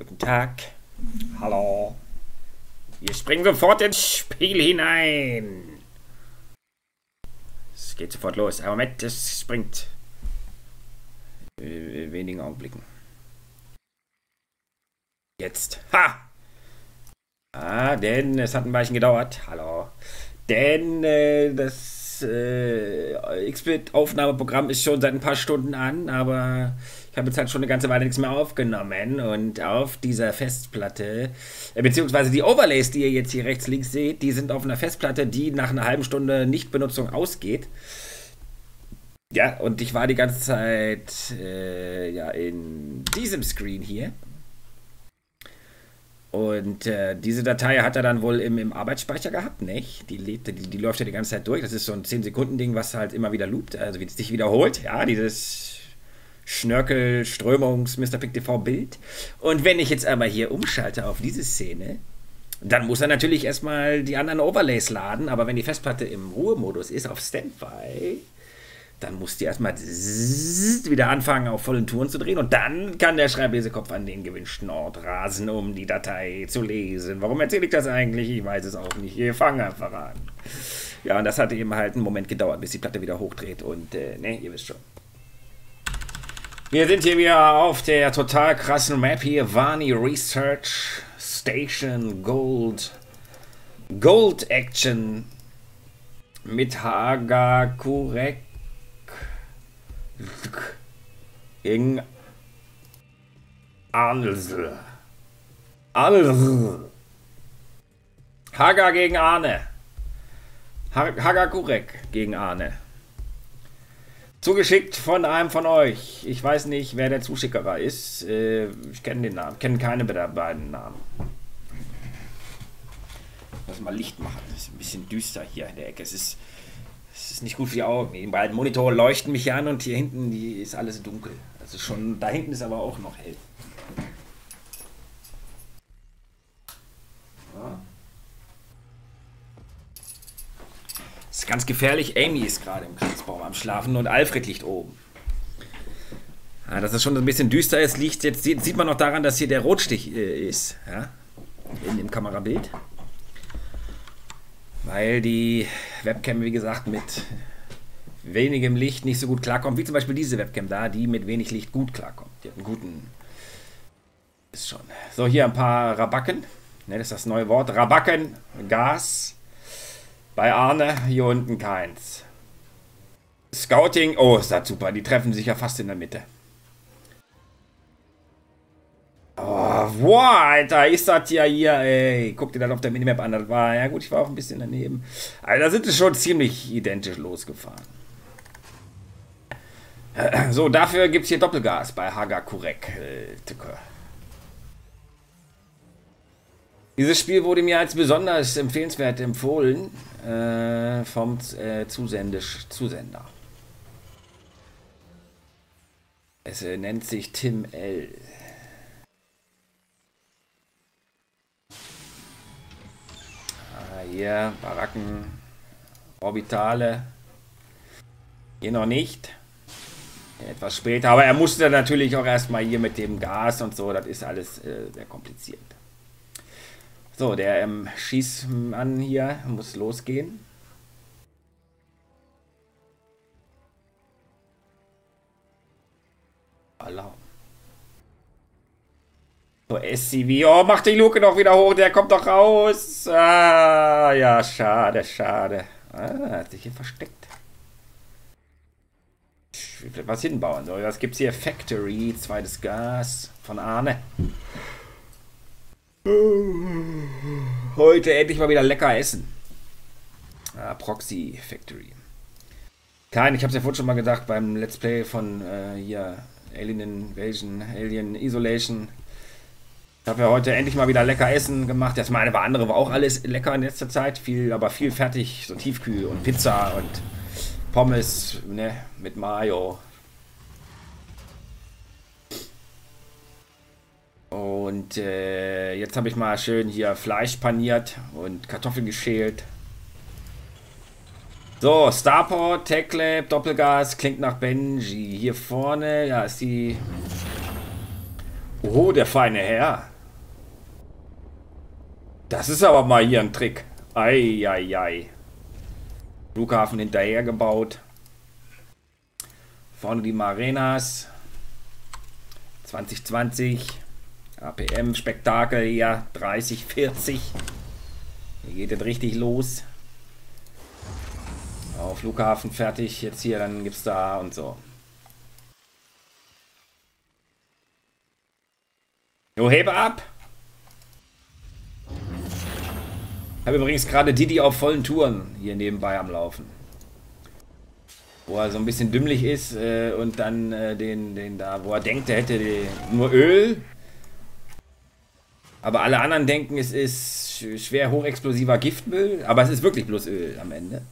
Guten Tag. Hallo. Wir springen sofort ins Spiel hinein. Es geht sofort los. Aber Moment, es springt. In wenigen Augenblicken. Jetzt. Ha! Denn es hat ein Weilchen gedauert. Hallo. Denn das XSplit-Aufnahmeprogramm ist schon seit ein paar Stunden an, aber ich habe jetzt halt schon eine ganze Weile nichts mehr aufgenommen. Und auf dieser Festplatte, beziehungsweise die Overlays, die ihr jetzt hier rechts, links seht, die sind auf einer Festplatte, die nach einer halben Stunde Nichtbenutzung ausgeht. Ja, und ich war die ganze Zeit in diesem Screen hier. Und diese Datei hat er dann wohl im Arbeitsspeicher gehabt, nicht? Die läuft ja die ganze Zeit durch. Das ist so ein 10-Sekunden-Ding, was halt immer wieder loopt, also wie es sich wiederholt. Ja, dieses Schnörkel-Strömungs-Mr. Pick TV-Bild. Und wenn ich jetzt aber hier umschalte auf diese Szene, dann muss er natürlich erstmal die anderen Overlays laden. Aber wenn die Festplatte im Ruhemodus ist, auf Standby, dann muss die erstmal wieder anfangen, auf vollen Touren zu drehen. Und dann kann der Schreiblesekopf an den gewünschten Ort rasen, um die Datei zu lesen. Warum erzähle ich das eigentlich? Ich weiß es auch nicht. Wir fangen einfach an. Ja, und das hat eben halt einen Moment gedauert, bis die Platte wieder hochdreht. Und, ne, ihr wisst schon. Wir sind hier wieder auf der total krassen Map hier. Vani Research Station Gold. Gold Action mit Hagakurek gegen Arne. Haga gegen Arne. Hagakurek gegen Arne. Zugeschickt von einem von euch. Ich weiß nicht, wer der Zuschickerer ist. Ich kenne den Namen. Kenne keine der beiden Namen. Lass mal Licht machen. Es ist ein bisschen düster hier in der Ecke. Es ist nicht gut für die Augen. Die beiden Monitore leuchten mich an und hier hinten ist alles dunkel. Also schon, da hinten ist aber auch noch hell. Ja. Das ist ganz gefährlich. Amy ist gerade im Kratzbaum am Schlafen und Alfred liegt oben. Ja, dass es schon ein bisschen düster ist, liegt jetzt, sieht man noch daran, dass hier der Rotstich ist. Ja? In dem Kamerabild. Weil die Webcam, wie gesagt, mit wenigem Licht nicht so gut klarkommt, wie zum Beispiel diese Webcam da, die mit wenig Licht gut klarkommt. Die hat einen guten... Ist schon. So, hier ein paar Rabacken. Ne, das ist das neue Wort. Rabacken, Gas. Bei Arne, hier unten keins. Scouting, oh, ist das super. Die treffen sich ja fast in der Mitte. Oh, wow, Alter, ist das ja hier, ey. Guck dir das auf der Minimap an, das war, ja gut, ich war auch ein bisschen daneben. Also da sind es schon ziemlich identisch losgefahren. So, dafür gibt es hier Doppelgas bei Hagakurek. Dieses Spiel wurde mir als besonders empfehlenswert empfohlen vom Zusender. Es nennt sich Tim L. Hier, Baracken, Orbitale. Hier noch nicht. Etwas später. Aber er musste natürlich auch erstmal hier mit dem Gas und so. Das ist alles sehr kompliziert. So, der Schießmann hier muss losgehen. Alarm. So, SCV. Oh, mach die Luke noch wieder hoch. Der kommt doch raus. Ah, ja, schade, schade. Ah, hat sich hier versteckt. Ich will was hinbauen. So, was gibt's hier? Factory, zweites Gas von Arne. Heute endlich mal wieder lecker essen. Ah, Proxy Factory. Ich habe es ja vorhin schon mal gesagt beim Let's Play von hier Alien Invasion, Alien Isolation. Ich habe ja heute endlich mal wieder lecker Essen gemacht. Das meine war andere war auch alles lecker in letzter Zeit. Aber viel fertig, so Tiefkühl und Pizza und Pommes, ne, mit Mayo. Und jetzt habe ich mal schön hier Fleisch paniert und Kartoffeln geschält. So, Starport, Tech Lab, Doppelgas, klingt nach Benji. Hier vorne, ja, ist die... Oh, der feine Herr. Das ist aber mal hier ein Trick. Ei. Flughafen hinterher gebaut. Vorne die Marenas. 2020. APM Spektakel hier. 30, 40. Hier geht es richtig los. Oh, Flughafen fertig. Jetzt hier, dann gibt's da und so. Jo, hebe ab. Ich habe übrigens gerade Didi auf vollen Touren hier nebenbei am Laufen. Wo er so ein bisschen dümmlich ist und dann den da, wo er denkt, er hätte nur Öl. Aber alle anderen denken, es ist schwer hochexplosiver Giftmüll. Aber es ist wirklich bloß Öl am Ende.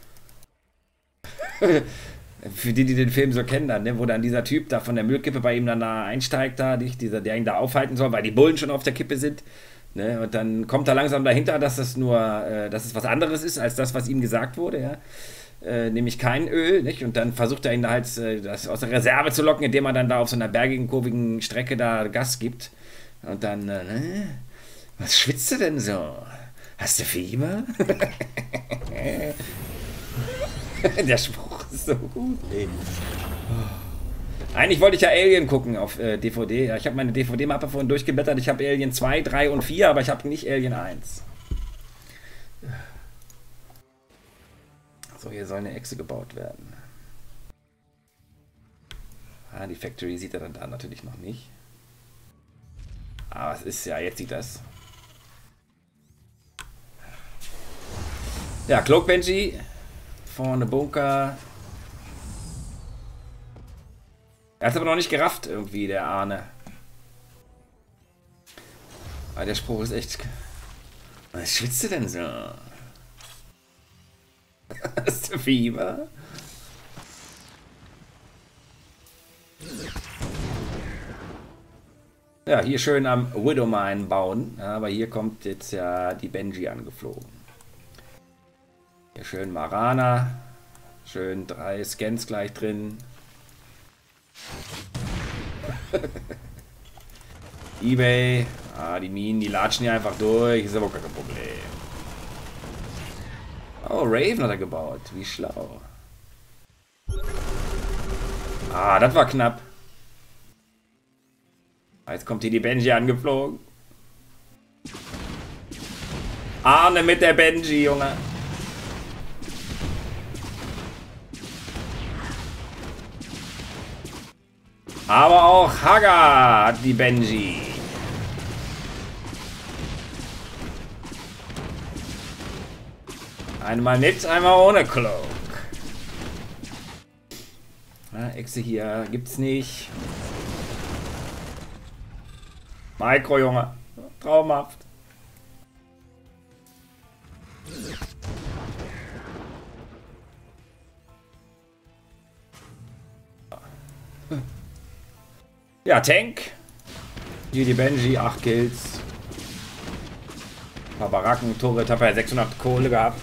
Für die den Film so kennen dann, ne? Wo dann dieser Typ da von der Müllkippe bei ihm dann da einsteigt, da, der ihn da aufhalten soll, weil die Bullen schon auf der Kippe sind. Ne? Und dann kommt er langsam dahinter, dass es was anderes ist, als das, was ihm gesagt wurde, ja. Nämlich kein Öl, nicht? Und dann versucht er ihn da halt das aus der Reserve zu locken, indem er dann da auf so einer bergigen, kurvigen Strecke da Gas gibt. Und dann, was schwitzt du denn so? Hast du Fieber? Der Spruch ist so gut, ey. Eigentlich wollte ich ja Alien gucken auf DVD. Ja, ich habe meine DVD-Mappe vorhin durchgeblättert. Ich habe Alien 2, 3 und 4, aber ich habe nicht Alien 1. So, hier soll eine Echse gebaut werden. Ah, die Factory sieht er dann da natürlich noch nicht. Aber es ist ja, jetzt sieht das. Ja, Cloak Benji. Vorne Bunker. Er hat es aber noch nicht gerafft, irgendwie, der Arne. Aber der Spruch ist echt. Was schwitzt du denn so? Hast du Fieber? Ja, hier schön am Widowmine bauen. Aber hier kommt jetzt ja die Benji angeflogen. Hier schön Marana. Schön 3 Scans gleich drin. eBay. Ah, die Minen, die latschen hier einfach durch. Ist aber kein Problem. Oh, Raven hat er gebaut. Wie schlau. Ah, das war knapp. Jetzt kommt hier die Benji angeflogen. Arne mit der Benji, Junge. Aber auch Haga hat die Benji. Einmal mit, einmal ohne Cloak. Ja, Echse hier gibt's nicht. Micro, Junge. Traumhaft. Ja, Tank. Hier die Benji, 8 Kills. Ein paar Baracken, Turret, hab ja 600 Kohle gehabt.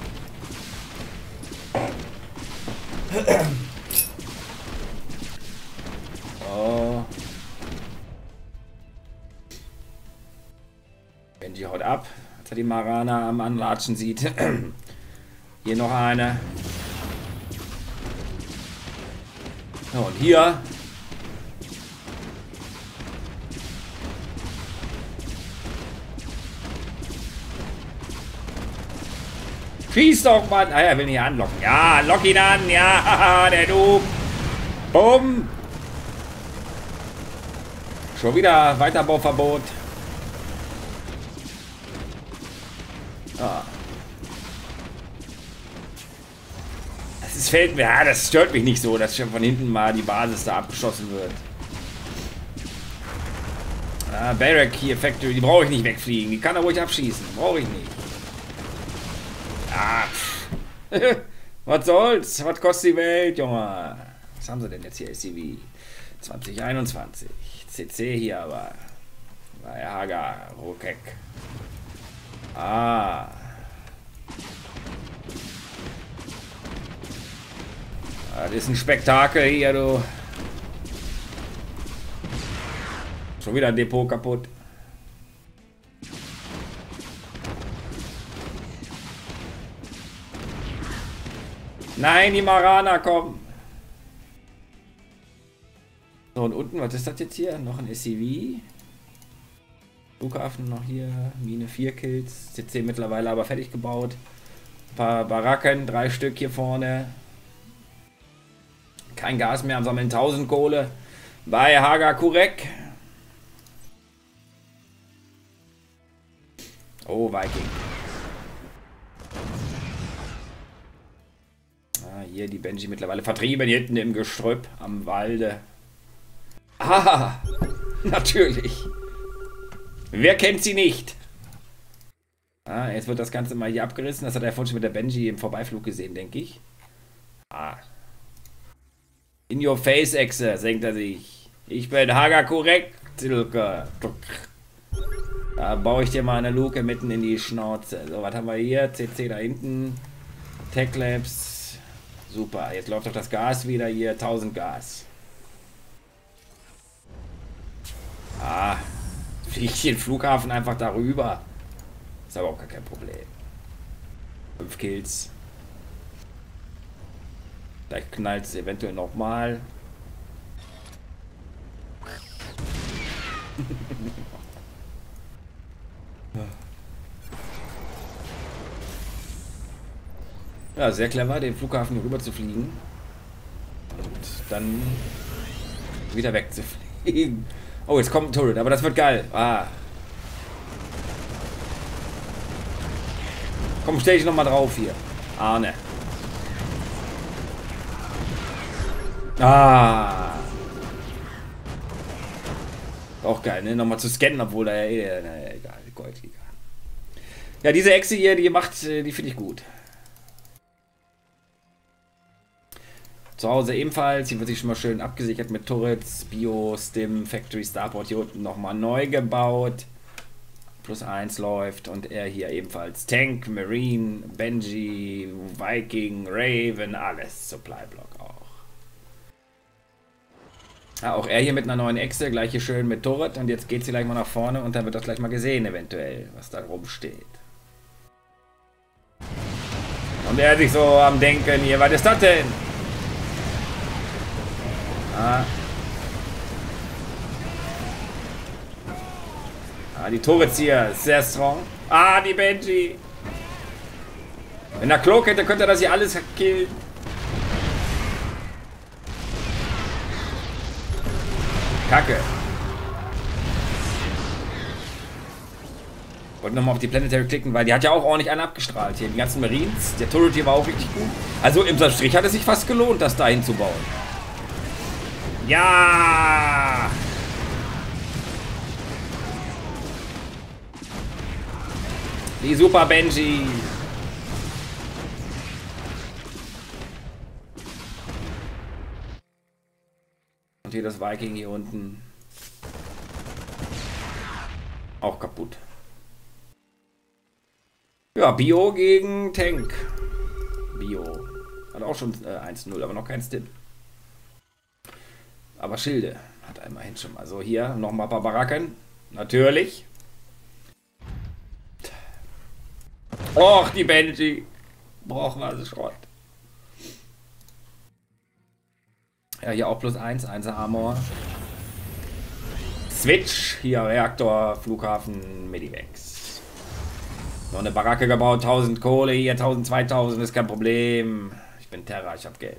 Oh. Benji haut ab, als er die Marana am Anlatschen sieht. Hier noch eine. Ja, und hier. Schieß doch, Mann! Ah, er will ihn hier anlocken. Ja, lock ihn an! Ja, der Noob! Bumm! Schon wieder Weiterbauverbot. Ah. Das fällt mir, ja, das stört mich nicht so, dass schon von hinten mal die Basis da abgeschossen wird. Ah, Barrack hier, Factory, die brauche ich nicht wegfliegen. Die kann er ruhig abschießen. Brauche ich nicht. Ah, was soll's? Was kostet die Welt, Junge? Was haben sie denn jetzt hier? SCV 2021. CC hier aber. Bei Haga, Rokek. Ah. Das ist ein Spektakel hier, du. Schon wieder ein Depot kaputt. Nein, die Marana kommen. So, und unten, was ist das jetzt hier? Noch ein SCV. Flughafen noch hier. Mine 4 Kills. CC mittlerweile aber fertig gebaut. Ein paar Baracken, 3 Stück hier vorne. Kein Gas mehr am Sammeln, 1000 Kohle. Bei Hagakurek. Oh, Viking. Ah, hier die Benji mittlerweile vertrieben, hier hinten im Gestrüpp am Walde. Ah, natürlich. Wer kennt sie nicht? Ah, jetzt wird das Ganze mal hier abgerissen. Das hat er vorhin schon mit der Benji im Vorbeiflug gesehen, denke ich. Ah. In your face, Echse, senkt er sich. Ich bin Hagakurek, Silke. Da baue ich dir mal eine Luke mitten in die Schnauze. So, was haben wir hier? CC da hinten. Tech Labs. Super, jetzt läuft doch das Gas wieder hier. 1000 Gas. Ah, fliege ich den Flughafen einfach darüber. Ist aber auch gar kein Problem. 5 Kills. Vielleicht knallt es eventuell nochmal. Ja, sehr clever, den Flughafen rüber zu fliegen. Und dann wieder wegzufliegen. Oh, jetzt kommt ein Turret, aber das wird geil. Ah. Komm, stell dich nochmal drauf hier. Arne. Ah. Auch geil, ne? Nochmal zu scannen, obwohl da ja egal, Goldliga. Ja, diese Echse hier, die macht, die finde ich gut. Zu Hause ebenfalls. Hier wird sich schon mal schön abgesichert mit Turrets, Bio, Stim, Factory, Starport hier unten nochmal neu gebaut. +1 läuft und er hier ebenfalls Tank, Marine, Benji, Viking, Raven, alles. Supply Block auch. Ja, auch er hier mit einer neuen Echse, gleich hier schön mit Turret und jetzt geht sie gleich mal nach vorne und dann wird das gleich mal gesehen eventuell, was da rumsteht. Und er sich so am Denken hier, was ist das denn? Ah. Ah, die Turrets hier, sehr strong. Ah, die Benji. Wenn er Cloak hätte, könnte er das hier alles killen. Kacke. Wollte nochmal auf die Planetary klicken, weil die hat ja auch ordentlich einen abgestrahlt hier. Die ganzen Marines. Der Turret hier war auch richtig gut. Also im Strich hat es sich fast gelohnt, das da hinzubauen. Ja! Die Super Benji. Und hier das Viking hier unten. Auch kaputt. Ja, Bio gegen Tank. Bio. Hat auch schon 1-0, aber noch kein Stim. Aber Schilde hat er immerhin schon mal. So, hier nochmal ein paar Baracken. Natürlich. Och, die Benji. Braucht was Schrott. Ja, hier auch +1, 1 Armor. Switch, hier Reaktor, Flughafen, Medivacs. Noch eine Baracke gebaut, 1000 Kohle, hier 1000, 2000, ist kein Problem. Ich bin Terra, ich hab Geld.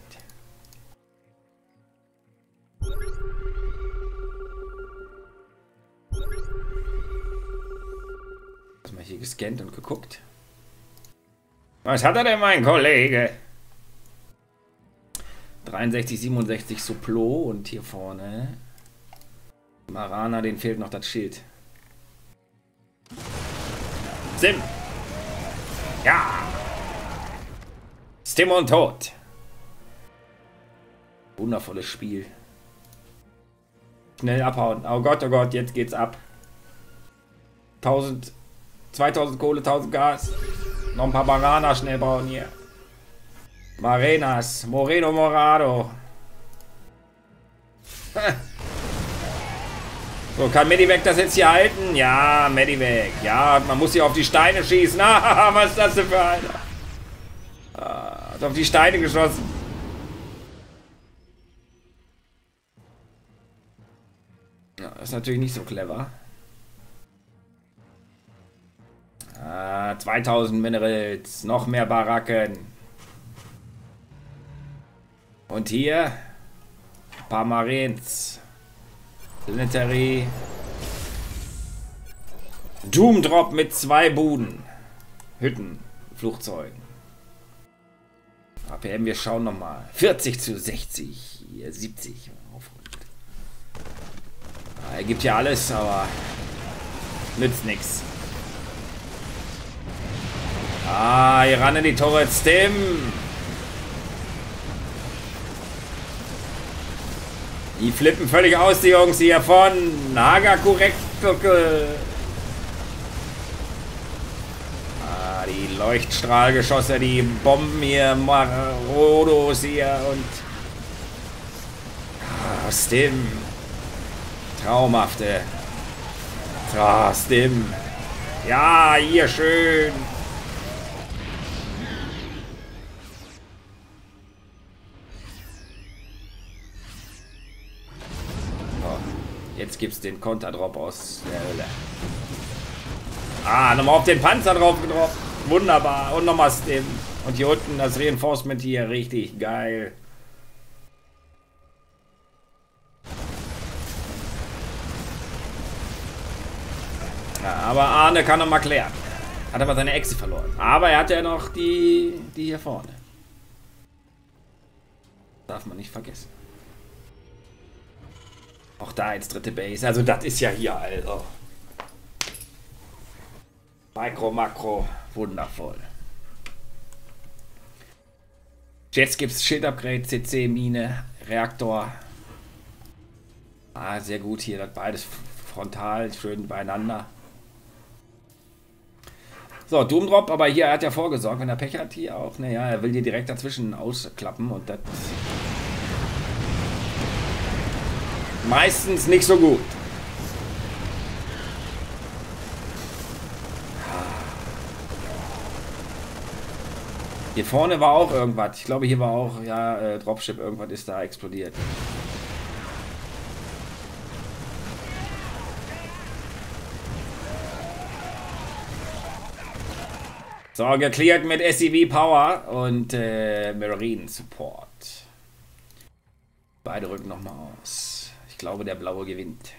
Mal hier gescannt und geguckt. Was hat er denn, mein Kollege? 63, 67 Suplo und hier vorne Marana, den fehlt noch das Schild. Sim! Ja! Stim und Tod! Wundervolles Spiel. Schnell abhauen. Oh Gott, jetzt geht's ab. 1000, 2000 Kohle, 1000 Gas. Noch ein paar Bananen schnell bauen hier. Marenas, Moreno Morado. So, kann Medivac das jetzt hier halten? Ja, Medivac. Ja, man muss hier auf die Steine schießen. Ah, was ist das denn für einer? auf die Steine geschossen. Ja, das ist natürlich nicht so clever. 2000 Minerals, noch mehr Baracken. Und hier ein paar Marines. Planetary. Doom Drop mit 2 Buden. Hütten, Flugzeugen. APM, wir schauen nochmal. 40 zu 60. Hier 70. Er gibt ja alles, aber nützt nichts. Hier ran in die Turrets. Stim. Die flippen völlig aus, die Jungs hier von Hagakurekel. Die Leuchtstrahlgeschosse, die Bomben hier, Marodos hier und Stim. Traumhafte. Stim. Ja, hier schön. Jetzt gibt's den Konterdrop aus der Hölle. Nochmal auf den Panzer drauf gedroppt. Wunderbar. Und nochmal Stim. Und hier unten das Reinforcement hier. Richtig geil. Ja, aber Arne kann noch mal klären. Hat aber seine Echse verloren. Aber er hat ja noch die hier vorne. Darf man nicht vergessen. Auch da jetzt dritte Base. Also das ist ja hier, also. Mikro, Makro. Wundervoll. Jetzt gibt es Schildupgrade, CC, Mine, Reaktor. Sehr gut hier. Das beides frontal, schön beieinander. So, Doom Drop, aber hier, er hat ja vorgesorgt, wenn er Pech hat, hier auch. Naja, er will hier direkt dazwischen ausklappen und das meistens nicht so gut. Hier vorne war auch irgendwas. Ich glaube, hier war auch, ja, Dropship, irgendwas ist da explodiert. So, geklärt mit SCV Power und Marine Support. Beide rücken nochmal aus. Ich glaube, der Blaue gewinnt.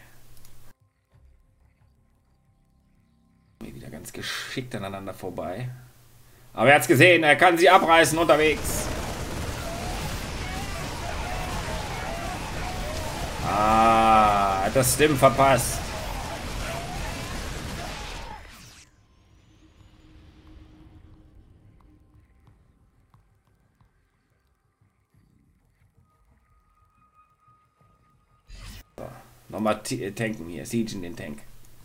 Wieder ganz geschickt aneinander vorbei. Aber er hat es gesehen, er kann sie abreißen unterwegs. Hat das Stim verpasst. So, nochmal tanken hier, siegen den Tank.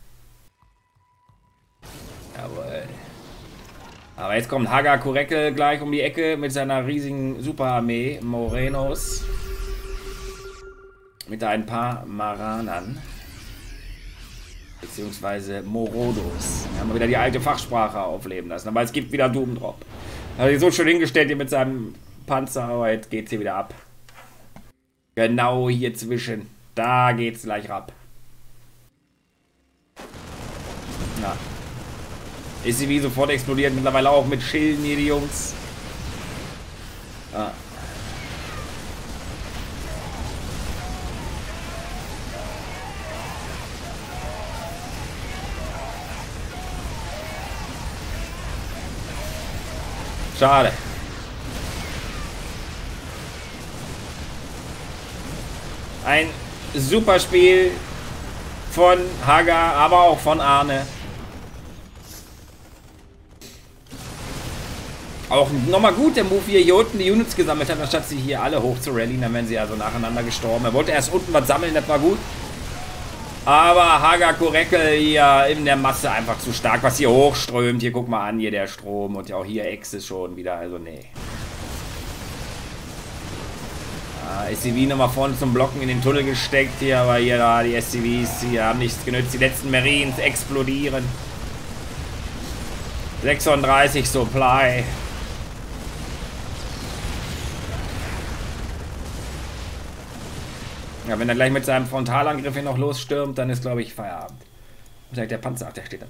Jawohl. Aber jetzt kommt Hagakurekel gleich um die Ecke mit seiner riesigen Superarmee, Morenos. Mit ein paar Maranern. Beziehungsweise Morodos. Da haben wir wieder die alte Fachsprache aufleben lassen. Aber es gibt wieder Doom Drop. Hat sich so schön hingestellt hier mit seinem Panzer, aber jetzt geht's hier wieder ab. Genau hier zwischen. Da geht's gleich ab. Na. Ist sie wie sofort explodiert, mittlerweile auch mit Schilden hier, die Jungs. Schade. Ein super Spiel von Haga, aber auch von Arne. Auch nochmal gut, der Move, wie er hier unten die Units gesammelt hat, anstatt sie hier alle hoch zu rallyen, dann wären sie also nacheinander gestorben. Er wollte erst unten was sammeln, das war gut. Aber Hagakurekel hier in der Masse einfach zu stark, was hier hochströmt. Hier guck mal an, hier der Strom und ja auch hier Exe schon wieder, also nee. SCV nochmal vorne zum Blocken in den Tunnel gesteckt hier, aber hier da die SCVs hier haben nichts genützt. Die letzten Marines explodieren. 36 Supply. Ja, wenn er gleich mit seinem Frontalangriff hier noch losstürmt, dann ist, glaube ich, Feierabend. Vielleicht der Panzer, ach, der steht da.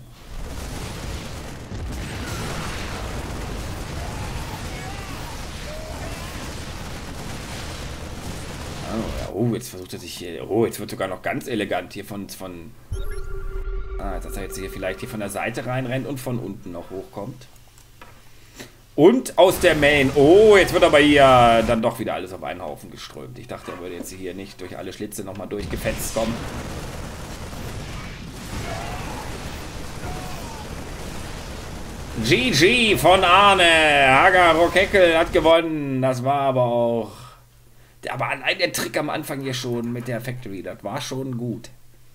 Oh, jetzt versucht er sich hier. Oh, jetzt wird sogar noch ganz elegant hier von dass er jetzt hier vielleicht hier von der Seite reinrennt und von unten noch hochkommt. Und aus der Main. Oh, jetzt wird aber hier dann doch wieder alles auf einen Haufen geströmt. Ich dachte, er würde jetzt hier nicht durch alle Schlitze nochmal durchgefetzt kommen. GG von Arne. Hager Rockheckel hat gewonnen. Das war aber auch... Aber allein der Trick am Anfang hier schon mit der Factory, das war schon gut.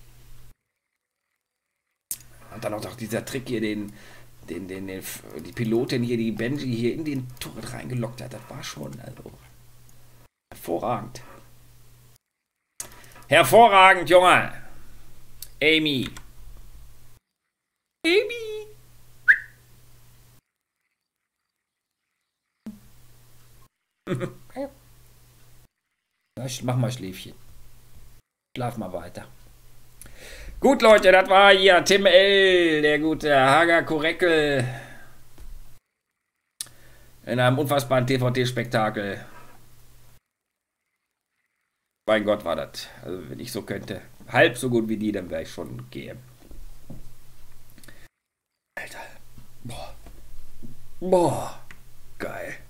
Und dann auch noch dieser Trick hier, die Pilotin hier, die Benji hier in den Turret reingelockt hat, das war schon, also, hervorragend. Hervorragend, Junge. Amy. Amy. Mach mal Schläfchen. Schlaf mal weiter. Gut, Leute, das war hier Tim L., der gute Hager Koreckel. In einem unfassbaren DVD-Spektakel. Mein Gott, war das. Also, wenn ich so könnte. Halb so gut wie die, dann wäre ich schon GM. Alter. Boah. Boah. Geil.